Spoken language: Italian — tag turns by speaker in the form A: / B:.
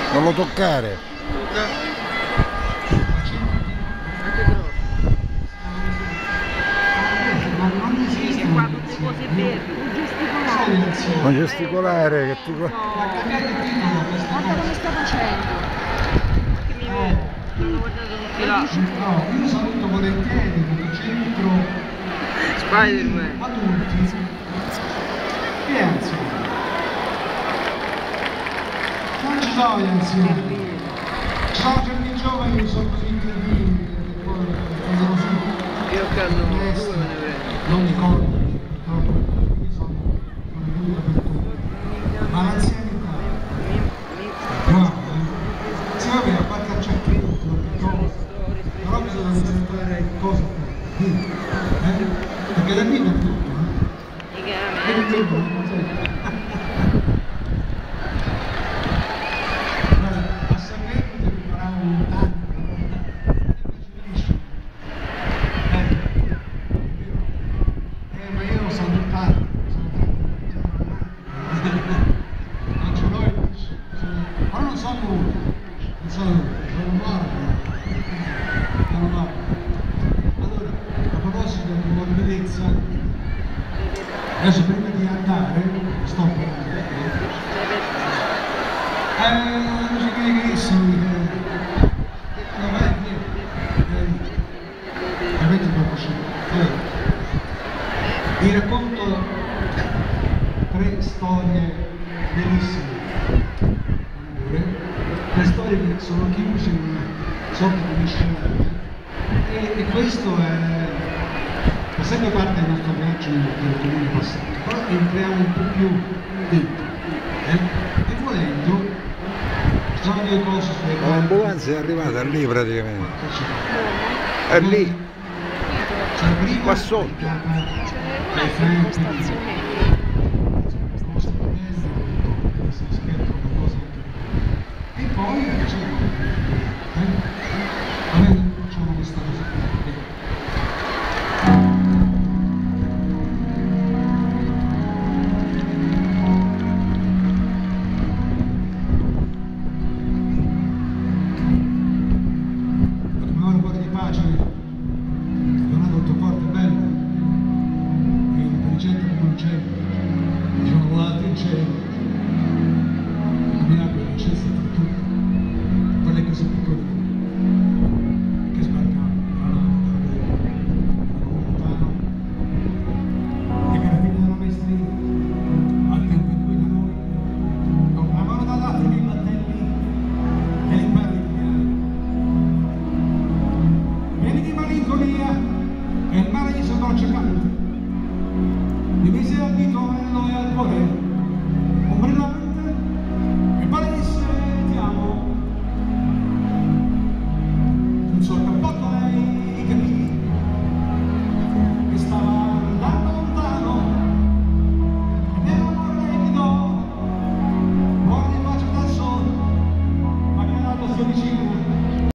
A: Non lo toccare.
B: Sì, che qua tutte cose verdi.
A: Non gesticolare che ti...
B: Guarda come sta facendo. Che mi vede. Non ho guardato tutti là.
C: No, io saluto volentieri perché c'entro
B: Spider-Man.
C: adulti e anziani. Non ci sono gli anziani, ci sono certi giovani che sono così incredibili che poi non sono
B: Io che hanno due me ne prendo.
C: non mi corro, purtroppo io sono venuto per tutto. Ma l'anzianità, bravo, si va bene a parte acciacchino, però bisogna iniziare cose perché da qui è tutto, a sapere che farà un tanto ma io non sono tanto non ce l'ho ma non sono uno sono morto. Allora, a proposito di morbidezza, adesso prima di andare, sto per amici carissimi, avete conosciuto. Vi racconto 3 storie bellissime, le storie che sono chiuse in una sorta di miscellanea e questo fa sempre parte del nostro viaggio nel comune passato, però entriamo un po' più dentro e volendo ci sono 2 cose sulle quali
A: L'ambulanza è arrivata lì praticamente. È lì.
C: cioè prima
A: Qua sotto.
C: dai franchi e poi a me facciamo questa cosa un cuore di pace Leonardo Toccorte bello e intelligente come un cielo sono volato in cielo la miracolo è acceso tra tutto quelle cose piccole che sbarcavano da lontano e che alla fine erano maestrini al tempo in cui da noi compravano dall'Africa i battelli e l'impero italiano. Vieni di malinconia e il mare gli sopporta cante.